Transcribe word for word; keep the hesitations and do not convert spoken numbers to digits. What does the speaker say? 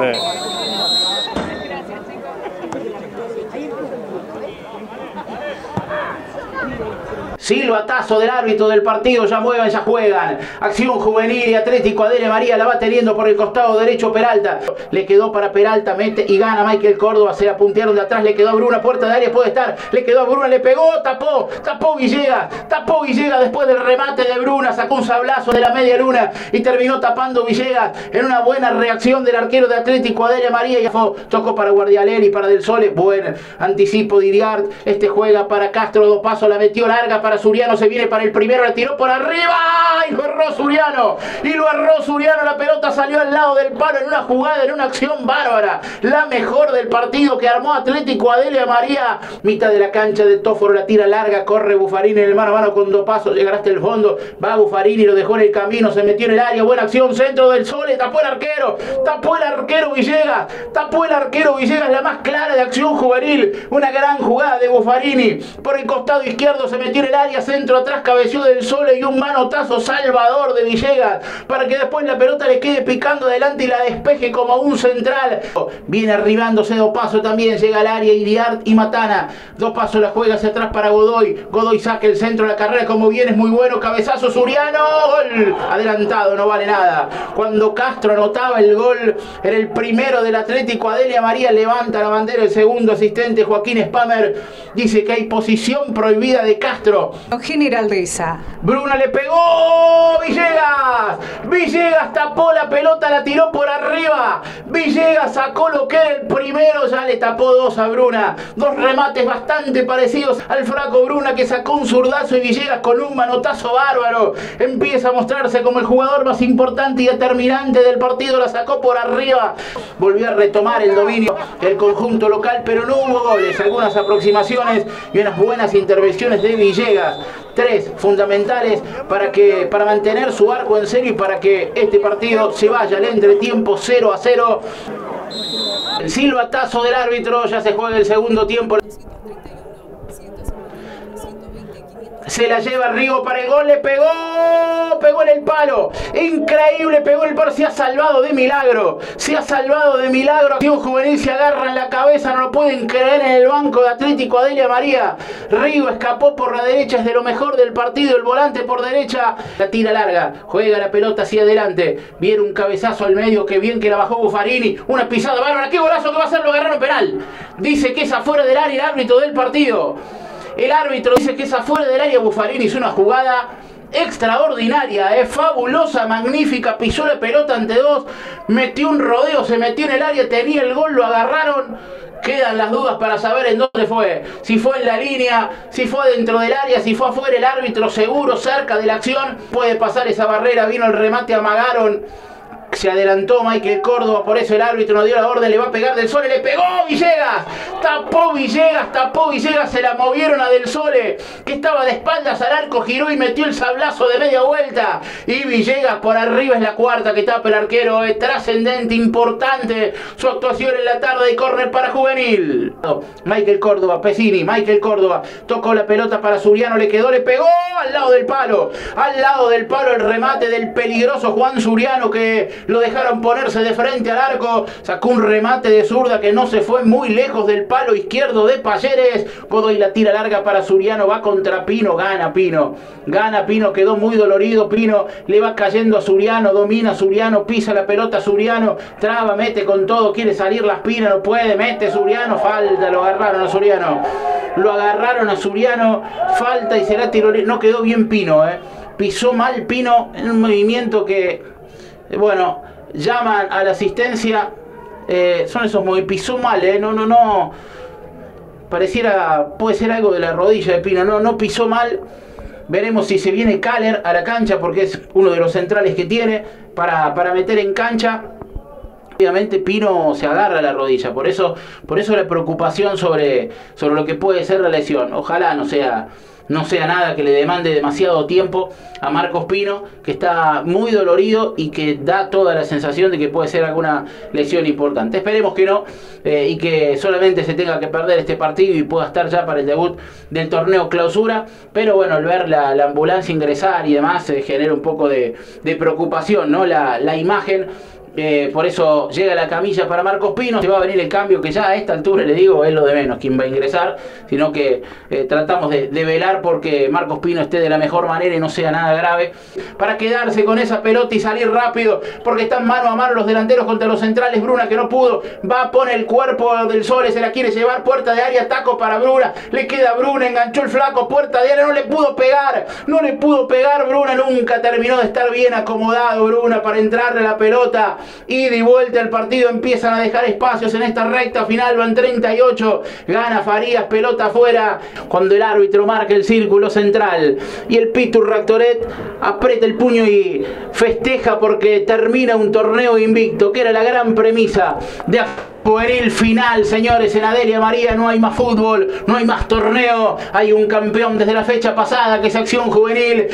Sí. Silbatazo del árbitro del partido, ya muevan, ya juegan. Acción juvenil y Atlético Adelia María la va teniendo por el costado derecho Peralta. Le quedó para Peralta, mete y gana Michael Córdoba. Se la puntearon de atrás, le quedó a Bruna, puerta de área puede estar. Le quedó a Bruna, le pegó, tapó, tapó Villegas. Tapó Villegas después del remate de Bruna. Sacó un sablazo de la media luna y terminó tapando Villegas en una buena reacción del arquero de Atlético Adelia María. Y tocó para Guardialeri, para Del Sole. Buen anticipo de Iriart. Este juega para Castro, dos pasos, la metió larga para Suriano, se viene para el primero, la tiró por arriba y lo erró Suriano, y lo erró Suriano, la pelota salió al lado del palo en una jugada, en una acción bárbara, la mejor del partido que armó Atlético Adelia María, mitad de la cancha de Tóforo, la tira larga, corre Buffarini en el mano a mano con dos pasos, llegará hasta el fondo, va Buffarini, lo dejó en el camino, se metió en el área, buena acción, centro del Sole, tapó el arquero, tapó el arquero Villegas, tapó el arquero Villegas, la más clara de acción juvenil, una gran jugada de Buffarini, por el costado izquierdo se metió en el área, centro atrás, cabeció del Sole y un manotazo salvador de Villegas para que después la pelota le quede picando adelante y la despeje como un central. Viene arribándose dos pasos también, llega al área Iriart y Matana, dos pasos la juega hacia atrás para Godoy, Godoy saca el centro de la carrera como viene, es muy bueno, cabezazo Suriano, gol, adelantado, no vale nada. Cuando Castro anotaba el gol, era el primero del Atlético Adelia María, levanta la bandera el segundo asistente Joaquín Spamer, dice que hay posición prohibida de Castro. General Deza. Bruna le pegó, Villegas, Villegas tapó la pelota, la tiró por arriba, Villegas sacó lo que era el primero, ya le tapó dos a Bruna, dos remates bastante parecidos al flaco Bruna que sacó un zurdazo y Villegas con un manotazo bárbaro, empieza a mostrarse como el jugador más importante y determinante del partido, la sacó por arriba, volvió a retomar el dominio del conjunto local, pero no hubo goles, algunas aproximaciones y unas buenas intervenciones de Villegas. Tres fundamentales para que para mantener su arco en serio y para que este partido se vaya al entretiempo cero a cero. El silbatazo del árbitro, ya se juega el segundo tiempo. Se la lleva Rigo para el gol, le pegó, pegó en el palo, increíble, pegó en el palo, se ha salvado de milagro, se ha salvado de milagro, acción juvenil se agarra en la cabeza, no lo pueden creer en el banco de Atlético Adelia María, Rigo escapó por la derecha, es de lo mejor del partido, el volante por derecha, la tira larga, juega la pelota hacia adelante, viene un cabezazo al medio, que bien que la bajó Buffarini, una pisada bárbara, qué golazo que va a hacer, lo agarraron penal, dice que es afuera del área el árbitro del partido. El árbitro dice que es afuera del área. Buffarini hizo una jugada extraordinaria, eh, fabulosa, magnífica, pisó la pelota ante dos, metió un rodeo, se metió en el área, tenía el gol, lo agarraron. Quedan las dudas para saber en dónde fue, si fue en la línea, si fue dentro del área, si fue afuera, el árbitro seguro, cerca de la acción, puede pasar esa barrera, vino el remate, amagaron. Se adelantó Michael Córdoba, por eso el árbitro no dio la orden, le va a pegar Del Sole, le pegó Villegas, tapó Villegas, tapó Villegas, se la movieron a Del Sole, que estaba de espaldas al arco, giró y metió el sablazo de media vuelta, y Villegas por arriba es la cuarta que tapa el arquero, es trascendente, importante su actuación en la tarde, y córner para Juvenil. Michael Córdoba, Pesini, Michael Córdoba, tocó la pelota para Suriano, le quedó, le pegó al lado del palo, al lado del palo el remate del peligroso Juan Suriano, que lo dejaron ponerse de frente al arco, sacó un remate de zurda que no se fue muy lejos del palo izquierdo de Payeres. Godoy la tira larga para Suriano, va contra Pino, gana Pino, gana Pino, quedó muy dolorido Pino, le va cayendo a Suriano, domina Suriano, pisa la pelota Suriano, traba, mete con todo, quiere salir las pinas, no puede, mete Suriano, falta, lo agarraron a Suriano, lo agarraron a Suriano, falta y será tiro, no quedó bien Pino, eh. Pisó mal Pino en un movimiento que, bueno, llaman a la asistencia, eh, son esos movimientos, pisó mal, eh, no, no, no, pareciera, puede ser algo de la rodilla de Pino, no, no pisó mal, veremos si se viene Kaller a la cancha, porque es uno de los centrales que tiene, para, para meter en cancha. Obviamente Pino se agarra a la rodilla, por eso, por eso la preocupación sobre, sobre lo que puede ser la lesión, ojalá no sea... no sea nada que le demande demasiado tiempo a Marcos Pino, que está muy dolorido y que da toda la sensación de que puede ser alguna lesión importante. Esperemos que no, eh, y que solamente se tenga que perder este partido y pueda estar ya para el debut del torneo clausura, pero bueno, al ver la, la ambulancia ingresar y demás, se eh, genera un poco de, de preocupación, ¿no? La, la imagen Eh, por eso llega la camilla para Marcos Pino. Se va a venir el cambio, que ya a esta altura le digo es lo de menos quién va a ingresar, sino que eh, tratamos de, de velar porque Marcos Pino esté de la mejor manera y no sea nada grave, para quedarse con esa pelota y salir rápido, porque están mano a mano los delanteros contra los centrales. Bruna, que no pudo, va, pone el cuerpo del Sole, se la quiere llevar, puerta de área, taco para Bruna, le queda Bruna, enganchó el flaco, puerta de área, no le pudo pegar, no le pudo pegar Bruna, nunca terminó de estar bien acomodado Bruna para entrarle la pelota. Ida y vuelta el partido, empiezan a dejar espacios en esta recta final, van treinta y ocho, gana Farías, pelota afuera, cuando el árbitro marca el círculo central y el Pitu Rectoret aprieta el puño y festeja porque termina un torneo invicto, que era la gran premisa de juvenil final, señores. En Adelia María no hay más fútbol, no hay más torneo, hay un campeón desde la fecha pasada, que es Acción Juvenil,